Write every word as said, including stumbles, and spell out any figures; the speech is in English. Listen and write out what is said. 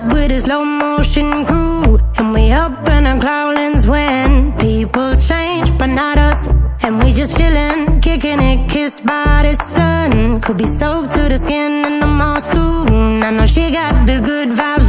with a slow motion crew, and we up in our growlings when people change, but not us. And we just chillin', kicking it, kissed by the sun. Could be soaked to the skin in the mall soon. I know she got the good vibes